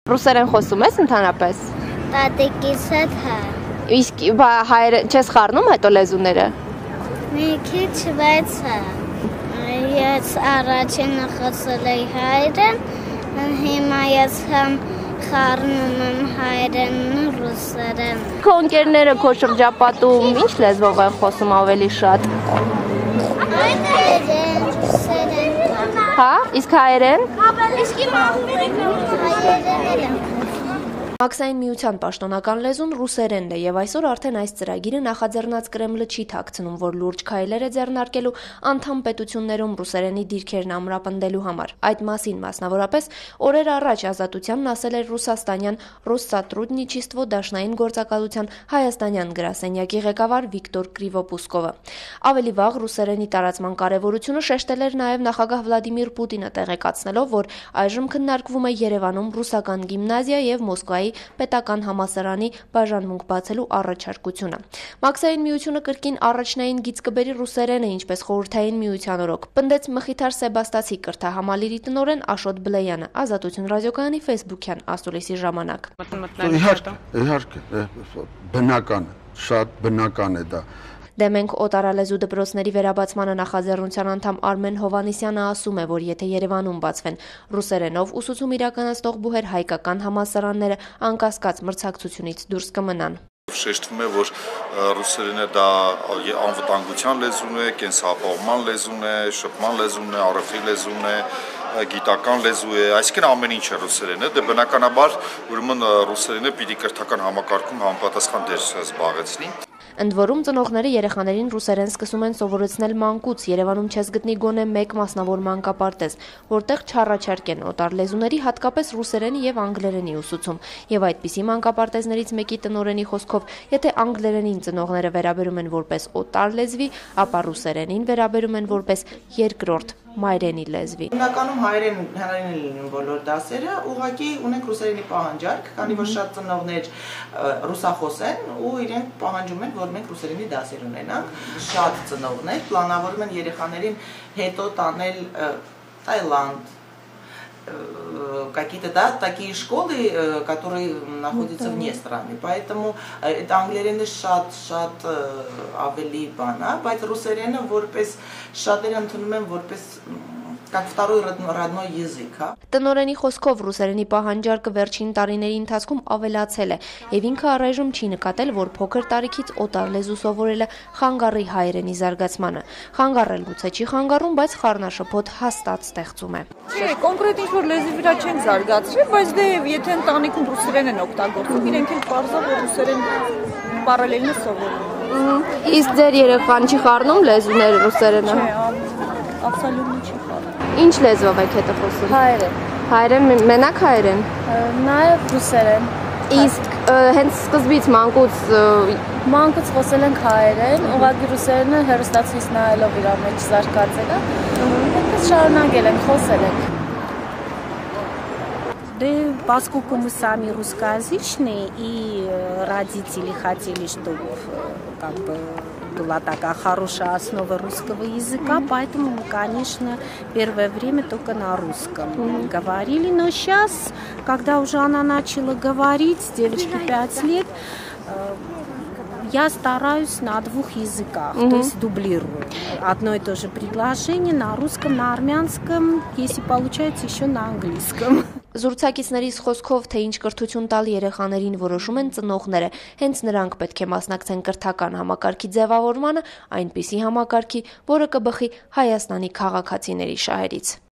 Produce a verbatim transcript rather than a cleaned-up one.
Ռուսերեն խոսում ես ընդհանրապես։ Տատիկիս հետ հա։ Իսկ հայեր չես խառնում հետո լեզուները։ Մի քիչ բայց հա։ Ես առաջինը խոսել էի հայերեն, հիմա ես համ խառնում եմ հայերենն ու ռուսերեն։ Քո ընկերները քո շրջապատում ինչ լեզվով են խոսում ավելի շատ։ Հայերեն, ռուսերեն։ Հա, իսկ հայերեն։ Իսկ իմ հայերեն։ Մաքսային միության պաշտոնական լեզուն ռուսերենն է եւ այսօր արդեն այս ծրագիրը նախաձեռնած Կրեմլը չի թաքցնում, որ լուրջ քայլեր է ձեռնարկելու անդամ պետություններում ռուսերենի դիրքերն ամրապնդելու համար։ Այդ մասին մասնավորապես օրեր առաջ Ազատությանն ասել էր ռուսաստանյան ռուսսատրուդնիչիստվո դաշնային գործակալության հայաստանյան գրասենյակի ղեկավար Վիկտոր Կրիվոպուսկովը։ Ավելի վաղ ռուսերենի տարածման կարևորությունը շեշտել էր նաեւ նախագահ Վլադիմիր Պուտինը, տեղեկացնելով, որ այժմ քննարկվում է Երեւանում ռուսական գիմնազիա եւ Մոսկվայի պետական համալսարանի բաժանմունք բացելու առաջարկությունը։ Մաքսային միությունը կրկին առաջնային գիծ կբերի ռուսերենը, ինչպես խորհրդային միության օրոք, պնդեց Մխիթար Սեբաստացի կրթահամալիրի տնօրեն Աշոտ Բլեյանը Ազատություն ռադիոկայանի ֆեյսբուքյան ասուլիսի ժամանակ։ Իհարկե, բնական, շատ բնական է դա։ Դե մենք օտարալեզու դպրոցների վերաբացմանը նախաձեռնության անդամ Արմեն Հովանիսյանը ասում է, որ եթե Երևանում բացվեն ռուսերենով ուսուցում իրականացնող բուհեր հայկական համալսարանները անկասկած մրցակցությունից դուրս կմնան։ Շեշտվում է, որ ռուսերենը դա անվտանգության լեզուն է, կենսապահովման լեզուն է, շփման լեզուն է, առևտրի լեզուն է, գիտական լեզու է, այսինքն ամեն ինչ է ռուսերենը, դե բնականաբար ուրեմն ռուսերենը պիտի կրթական համակարգում համապատասխան դեր զբաղեցնի։ Ընդ որում ծնողները երեխաներին ռուսերեն սկսում են սովորեցնել մանկուց, Երևանում չես գտնի գոնե մեկ մասնավոր մանկապարտեզ, որտեղ չառաջարկեն օտար լեզուների, հատկապես ռուսերենի եւ անգլերենի ուսուցում։ Եվ այդպիսի մանկապարտեզներից մեկի տնօրենի խոսքով, եթե անգլերենին ծնողները վերաբերում են որպես օտար լեզվի, ապա ռուսերենին վերաբերում են որպես երկրորդ մայրենի լեզվի։ Հիմնականում հայերեն հնարին են լինում բոլոր դասերը, ուղղակի ունենք ռուսերենի պահանջարկ, քանի որ շատ ծնողներ ռուսախոս են ու իրենք պահանջում են, որ մենք ռուսերենի дасեր ունենանք։ Շատ ծնողներ պլանավորում են երեխաներին հետո տանել Таиланд, какие-то, да, такие школы, которые находятся вне страны, поэтому это անգլերենը շատ շատ ավելի բան է, բայց ռուսերենը որպես շատերը ընդունում են որպես как второй родной язык, հա։ Տնօրենի խոսքով ռուսերենի պահանջարկը վերջին տարիների ընթացքում ավելացել է, եւ ինքը առայժմ չի նկատել, որ փոքր տարիքից օտար լեզու սովորելը խանգարի հայերենի զարգացմանը։ Խանգարել գուցե չի խանգարում, բայց խառնաշփոթ հաստատ ստեղծում է։ Չէ, կոնկրետ ինչ-որ լեզվի վրա չեն զարգացրել, բայց դե եթե ընտանիքում ռուսերեն են օգտագործում, իրենք էլ պարզա որ ռուսերեն պարալելն է սովորում։ Իսկ ձեր երեխան չի խառնում լեզուները ռուսերենը։ Չէ, աբսոլյուտно չի խառնում։ Ինչ լեզվով եք հետո խոսում։ Հայերեն։ Հայերեն մենակ հայերեն։ Նաև ռուսերեն։ Իսկ հենց սկզբից մանկուց Մանկուց խոսել ենք հայերեն, ուղղակի ռուսերենը հեռուստացույց նայելով իր մեջ զարգացել է։ Այդպես շարունակել ենք, խոսել ենք։ Да, поскольку мы сами русскоязычные и родители хотели, чтобы как бы была такая хорошая основа русского языка, поэтому мы, конечно, первое время только на русском mm-hmm. говорили. Но сейчас, когда уже она начала говорить, девочке пять лет, я стараюсь на двух языках, mm-hmm. то есть дублирую. Одно и то же предложение на русском, на армянском, если получается, еще на английском. Զուրցակիցների խոսքով, թե ինչ կրթություն տալ երեխաներին որոշում են ծնողները, հենց նրանք պետք է մասնակցեն կրթական համակարգի ձևավորմանը, այնպիսի համակարգի, որը կբխի Հայաստանի քաղաքացիների շահերից։